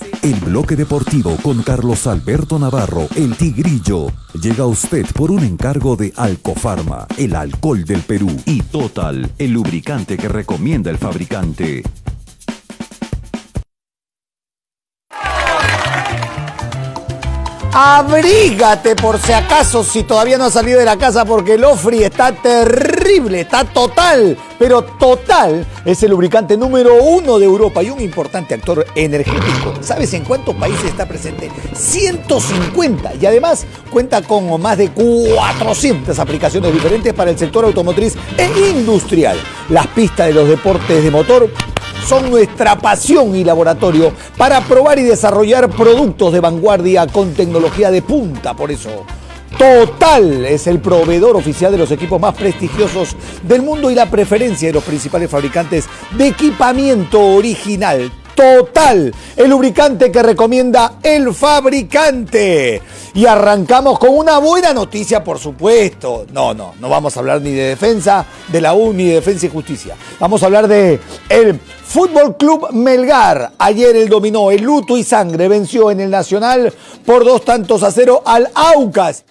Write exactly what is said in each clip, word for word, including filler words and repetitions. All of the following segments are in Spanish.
El bloque deportivo con Carlos Alberto Navarro, el Tigrillo, llega a usted por un encargo de Alcofarma, el alcohol del Perú, y Total, el lubricante que recomienda el fabricante. Abrígate por si acaso si todavía no has salido de la casa, porque el Ofri está terrible, está total, pero total. Es el lubricante número uno de Europa y un importante actor energético. ¿Sabes en cuántos países está presente? ciento cincuenta, y además cuenta con más de cuatrocientas aplicaciones diferentes para el sector automotriz e industrial. Las pistas de los deportes de motor son nuestra pasión y laboratorio para probar y desarrollar productos de vanguardia con tecnología de punta. Por eso, Total es el proveedor oficial de los equipos más prestigiosos del mundo y la preferencia de los principales fabricantes de equipamiento original. Total, el lubricante que recomienda el fabricante. Y arrancamos con una buena noticia, por supuesto. No, no, no vamos a hablar ni de defensa de la U ni de Defensa y Justicia. Vamos a hablar de el Fútbol Club Melgar. Ayer el dominó, el luto y sangre venció en el Nacional por dos tantos a cero al Aucas.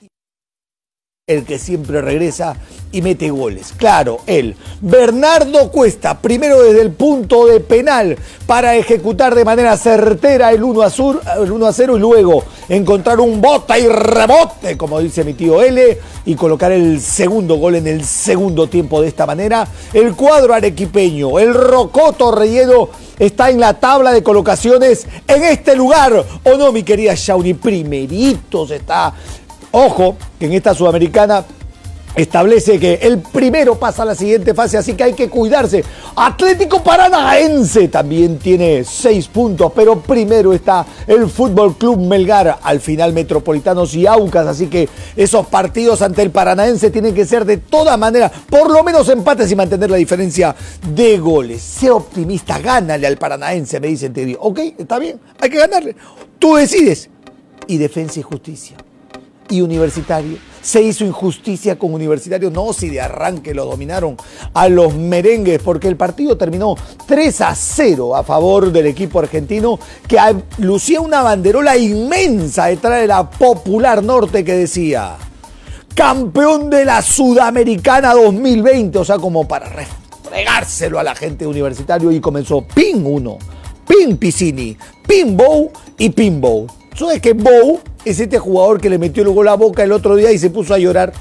El que siempre regresa y mete goles. Claro, él, Bernardo Cuesta, primero desde el punto de penal para ejecutar de manera certera el uno a cero y luego encontrar un bota y rebote, como dice mi tío L, y colocar el segundo gol en el segundo tiempo de esta manera. El cuadro arequipeño, el rocoto relleno, está en la tabla de colocaciones en este lugar. ¿O no, mi querida Shawnee? Primeritos está. Ojo, que en esta Sudamericana establece que el primero pasa a la siguiente fase, así que hay que cuidarse. Atlético Paranaense también tiene seis puntos, pero primero está el Fútbol Club Melgar, al final Metropolitanos y Aucas, así que esos partidos ante el Paranaense tienen que ser de todas maneras, por lo menos empates y mantener la diferencia de goles. Sé optimista, gánale al Paranaense, me dicen, te digo, ok, está bien, hay que ganarle. Tú decides. Y Defensa y Justicia. Y Universitario. Se hizo injusticia con Universitario. No, si de arranque lo dominaron a los merengues, porque el partido terminó tres a cero a favor del equipo argentino, que lucía una banderola inmensa detrás de la Popular Norte que decía campeón de la Sudamericana dos mil veinte, o sea, como para refregárselo a la gente de Universitario, y comenzó pin uno, pin Piscini, pin Bow y pin Bow. ¿Sabes que Bow es este jugador que le metió el gol a Boca el otro día y se puso a llorar?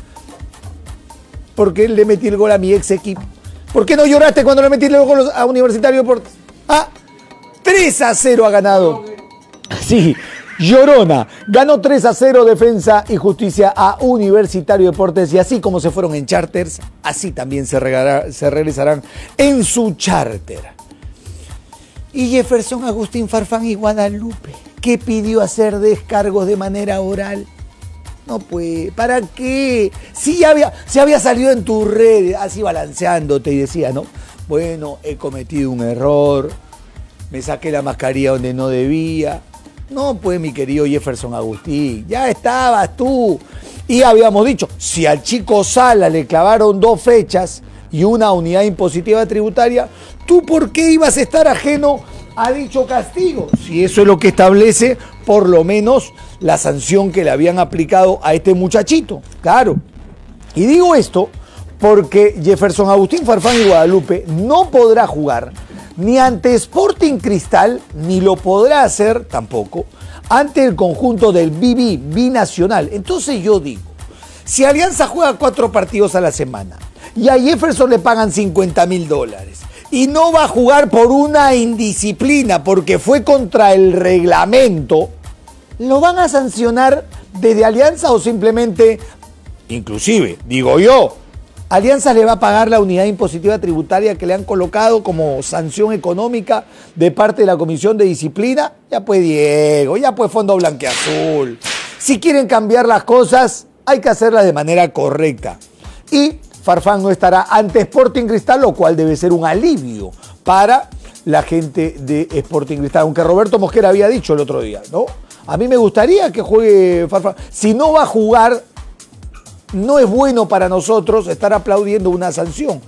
Porque él le metió el gol a mi ex equipo. ¿Por qué no lloraste cuando le metí el gol a Universitario Deportes? Ah, tres a cero ha ganado. Sí, Llorona. Ganó tres a cero Defensa y Justicia a Universitario Deportes, y así como se fueron en charters, así también se, regalará, se regresarán en su charter. Y Jefferson Agustín Farfán y Guadalupe, que pidió hacer descargos de manera oral. No, pues, ¿para qué? Si ya había, si había salido en tus redes, así balanceándote, y decía, ¿no? Bueno, he cometido un error, me saqué la mascarilla donde no debía. No, pues, mi querido Jefferson Agustín, ya estabas tú. Y habíamos dicho, si al chico Sala le clavaron dos fechas y una unidad impositiva tributaria, ¿tú por qué ibas a estar ajeno a dicho castigo? Si eso es lo que establece, por lo menos, la sanción que le habían aplicado a este muchachito. Claro. Y digo esto porque Jefferson Agustín Farfán y Guadalupe no podrá jugar ni ante Sporting Cristal, ni lo podrá hacer tampoco ante el conjunto del B B Binacional. Entonces yo digo, si Alianza juega cuatro partidos a la semana y a Jefferson le pagan cincuenta mil dólares y no va a jugar por una indisciplina porque fue contra el reglamento, ¿lo van a sancionar desde Alianza o simplemente, inclusive, digo yo, Alianza le va a pagar la unidad impositiva tributaria que le han colocado como sanción económica de parte de la Comisión de Disciplina? Ya pues Diego, ya pues Fondo Blanquiazul. Si quieren cambiar las cosas, hay que hacerlas de manera correcta. Y Farfán no estará ante Sporting Cristal, lo cual debe ser un alivio para la gente de Sporting Cristal. Aunque Roberto Mosquera había dicho el otro día, ¿no? A mí me gustaría que juegue Farfán. Si no va a jugar, no es bueno para nosotros estar aplaudiendo una sanción.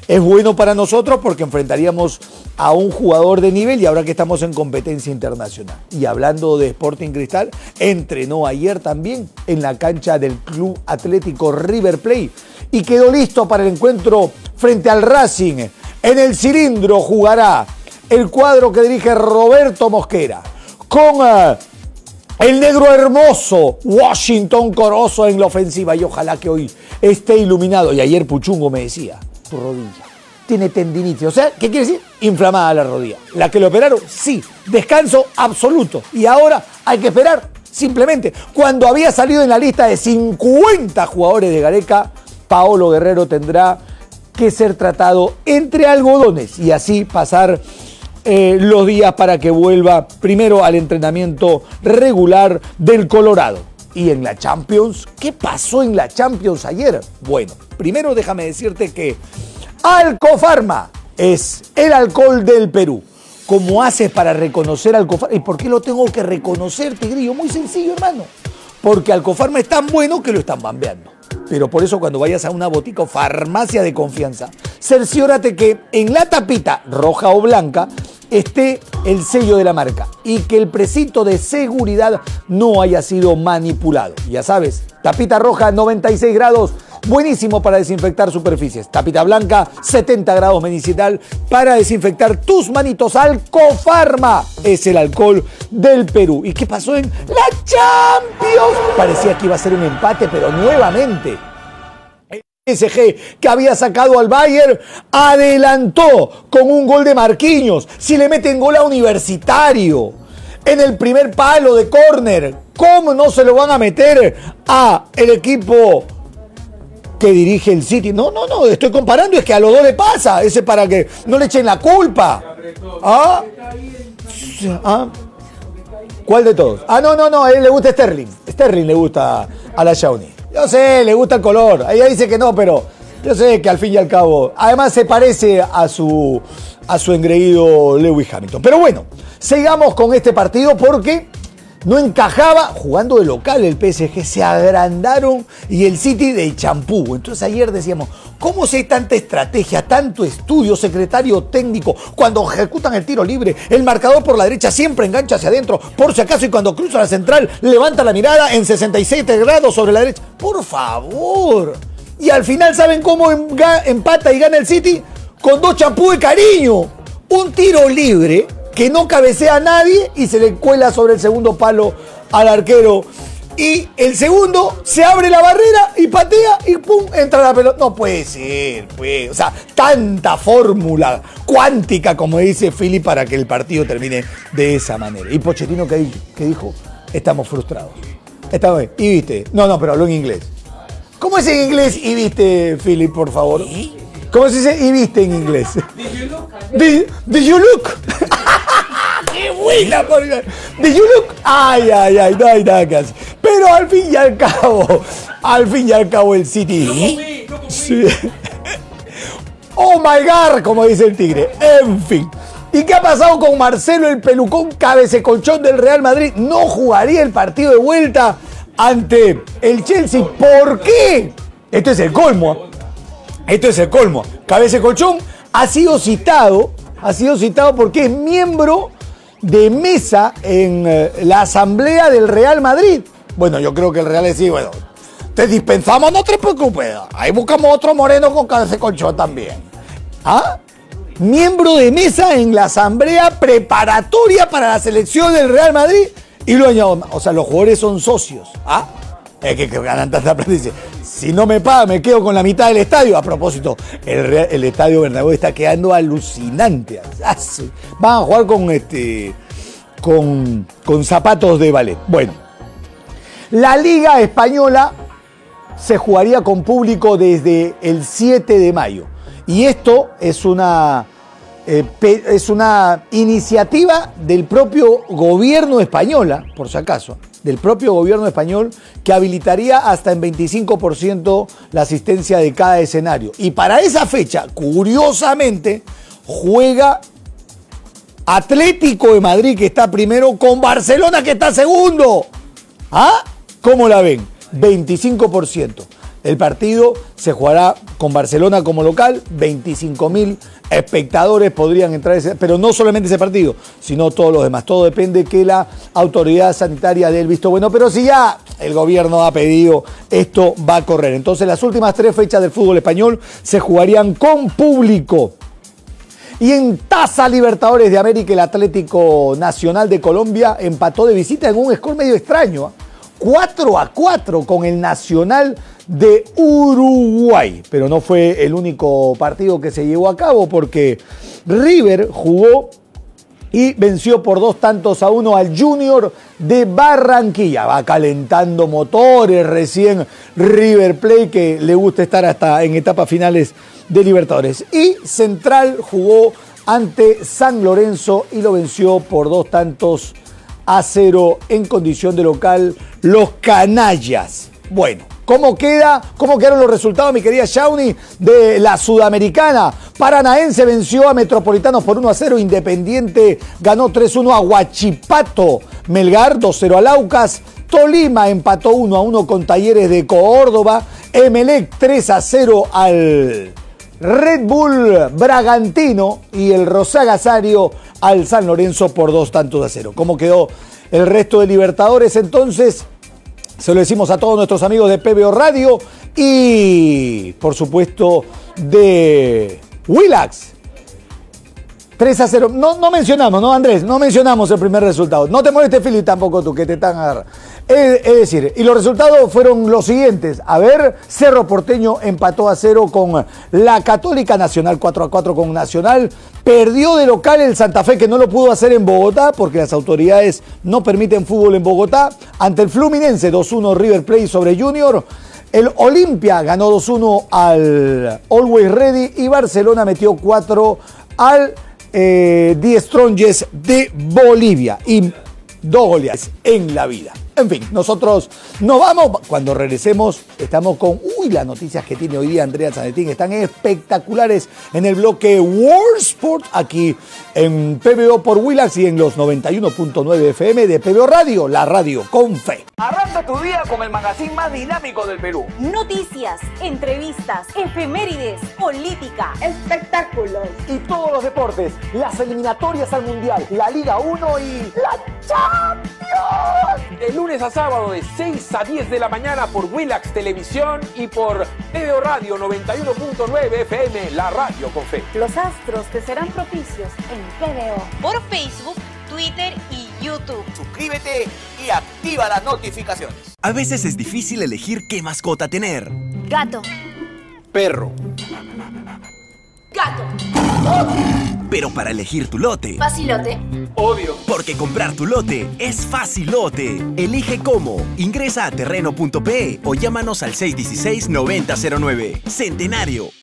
Es bueno para nosotros porque enfrentaríamos a un jugador de nivel y ahora que estamos en competencia internacional. Y hablando de Sporting Cristal, entrenó ayer también en la cancha del Club Atlético River Plate y quedó listo para el encuentro frente al Racing. En el cilindro jugará el cuadro que dirige Roberto Mosquera con uh, el negro hermoso Washington Corozo en la ofensiva y ojalá que hoy esté iluminado. Y ayer Puchungo me decía, tu rodilla tiene tendinitis, o sea, ¿qué quiere decir? Inflamada la rodilla. ¿La que le operaron? Sí, descanso absoluto. Y ahora hay que esperar, simplemente. Cuando había salido en la lista de cincuenta jugadores de Gareca, Paolo Guerrero tendrá que ser tratado entre algodones y así pasar eh, los días para que vuelva primero al entrenamiento regular del Colorado. Y en la Champions, ¿qué pasó en la Champions ayer? Bueno, primero déjame decirte que Alcofarma es el alcohol del Perú. ¿Cómo haces para reconocer Alcofarma? ¿Y por qué lo tengo que reconocer, Tigrillo? Muy sencillo, hermano. Porque Alcofarma es tan bueno que lo están bambeando. Pero por eso cuando vayas a una botica o farmacia de confianza, cerciórate que en la tapita, roja o blanca, esté el sello de la marca y que el precinto de seguridad no haya sido manipulado. Ya sabes, tapita roja noventa y seis grados, buenísimo para desinfectar superficies. Tapita blanca setenta grados medicinal para desinfectar tus manitos. Alcofarma es el alcohol del Perú. ¿Y qué pasó en la Champions? Parecía que iba a ser un empate, pero nuevamente P S G, que había sacado al Bayern, adelantó con un gol de Marquinhos. Si le meten gol a Universitario en el primer palo de córner, ¿cómo no se lo van a meter a el equipo que dirige el City? No, no, no, estoy comparando, es que a los dos le pasa. Ese para que no le echen la culpa. ¿Ah? ¿Ah? ¿Cuál de todos? Ah, no, no, no, a él le gusta Sterling. Sterling le gusta a la Shawnee. Yo sé, le gusta el color. Ella dice que no, pero yo sé que al fin y al cabo, además se parece a su, a su engreído Lewis Hamilton. Pero bueno, sigamos con este partido porque no encajaba jugando de local el P S G, se agrandaron y el City de champú. Entonces ayer decíamos, ¿cómo si hay tanta estrategia, tanto estudio, secretario técnico, cuando ejecutan el tiro libre, el marcador por la derecha siempre engancha hacia adentro, por si acaso, y cuando cruza la central levanta la mirada en sesenta y siete grados sobre la derecha? Por favor. Y al final, ¿saben cómo empata y gana el City? Con dos champú de cariño. Un tiro libre que no cabecea a nadie y se le cuela sobre el segundo palo al arquero. Y el segundo se abre la barrera y patea y pum, entra la pelota. No puede ser, pues. O sea, tanta fórmula cuántica, como dice Philly, para que el partido termine de esa manera. Y Pochettino, ¿qué, qué dijo? Estamos frustrados. Estamos, y viste. No, no, pero habló en inglés. ¿Cómo es en inglés y viste, Philly, por favor? ¿Cómo se dice y viste en inglés? Did you look? Did, did you look? ¡Qué buena! ¿Did you look? Ay, ay, ay, no hay nada que hacer. Pero al fin y al cabo, al fin y al cabo el City. Sí. Oh my God, como dice el Tigre. En fin. ¿Y qué ha pasado con Marcelo, el pelucón cabececolchón del Real Madrid? No jugaría el partido de vuelta ante el Chelsea. ¿Por qué? Esto es el colmo. Esto es el colmo. Cabececolchón ha sido citado, ha sido citado porque es miembro de mesa en eh, la asamblea del Real Madrid. Bueno, yo creo que el Real es sí, bueno, te dispensamos, no te preocupes. Ahí buscamos otro moreno con cabececolchón también. ¿Ah? Miembro de mesa en la asamblea preparatoria para la selección del Real Madrid. Y lo añado, o sea, los jugadores son socios. ¿Ah? Es que, que ganan tanta plata. Dice, si no me pagan, me quedo con la mitad del estadio. A propósito, el, Real, el estadio Bernabéu está quedando alucinante. Van a jugar con, este, con, con zapatos de ballet. Bueno, la Liga Española se jugaría con público desde el siete de mayo. Y esto es una, eh, es una iniciativa del propio gobierno español, por si acaso, del propio gobierno español, que habilitaría hasta en veinticinco por ciento la asistencia de cada escenario. Y para esa fecha, curiosamente, juega Atlético de Madrid, que está primero, con Barcelona, que está segundo. ¿Ah? ¿Cómo la ven? veinticinco por ciento. El partido se jugará con Barcelona como local, veinticinco mil espectadores podrían entrar, ese, pero no solamente ese partido, sino todos los demás. Todo depende que la autoridad sanitaria dé el visto bueno, pero si ya el gobierno ha pedido, esto va a correr. Entonces las últimas tres fechas del fútbol español se jugarían con público. Y en Taza Libertadores de América, el Atlético Nacional de Colombia empató de visita en un score medio extraño, ¿eh? cuatro a cuatro con el Nacional de Uruguay. Pero no fue el único partido que se llevó a cabo, porque River jugó y venció por dos tantos a uno al Junior de Barranquilla. Va calentando motores recién River Plate, que le gusta estar hasta en etapas finales de Libertadores. Y Central jugó ante San Lorenzo y lo venció por dos tantos a cero en condición de local los canallas. Bueno, ¿cómo queda? ¿Cómo quedaron los resultados, mi querida Shawnee, de la Sudamericana? Paranaense venció a Metropolitanos por uno a cero. Independiente ganó tres uno a Huachipato. Melgar dos cero al Aucas. Tolima empató uno a uno con Talleres de Córdoba. Emelec tres a cero al Red Bull Bragantino. Y el Rosagasario al San Lorenzo por dos tantos a cero. ¿Cómo quedó el resto de Libertadores? Entonces, se lo decimos a todos nuestros amigos de P B O Radio y, por supuesto, de Willax. tres a cero. No, no mencionamos, ¿no, Andrés? No mencionamos el primer resultado. No te molestes, Philly, tampoco tú, que te están agarrando. Es, es decir, y los resultados fueron los siguientes. A ver, Cerro Porteño empató a cero con la Católica, Nacional cuatro a cuatro con Nacional. Perdió de local el Santa Fe, que no lo pudo hacer en Bogotá, porque las autoridades no permiten fútbol en Bogotá. Ante el Fluminense, dos uno River Plate sobre Junior. El Olimpia ganó dos uno al Always Ready y Barcelona metió cuatro al eh, The Strongest de Bolivia. Y dos goleadas en la vida. En fin, nosotros nos vamos. Cuando regresemos, estamos con, uy, las noticias que tiene hoy día Andrea Zanetín. Están espectaculares en el bloque World Sport, aquí en P B O por Willax y en los noventa y uno punto nueve F M de P B O Radio, la radio con fe. Arranca tu día con el magazine más dinámico del Perú. Noticias, entrevistas, efemérides, política, espectáculos y todos los deportes, las eliminatorias al Mundial, la Liga uno y la Champions. De lunes a sábado de seis a diez de la mañana por Willax Televisión y por P B O Radio noventa y uno punto nueve F M, la radio con fe. Los astros te serán propicios en P B O. Por Facebook, Twitter y YouTube. Suscríbete y activa las notificaciones. A veces es difícil elegir qué mascota tener. Gato. Perro. Gato. Pero para elegir tu lote, Facilote. Obvio. porque comprar tu lote es facilote. Elige cómo. Ingresa a terreno punto pe o llámanos al seis uno seis, nueve cero cero nueve. Centenario.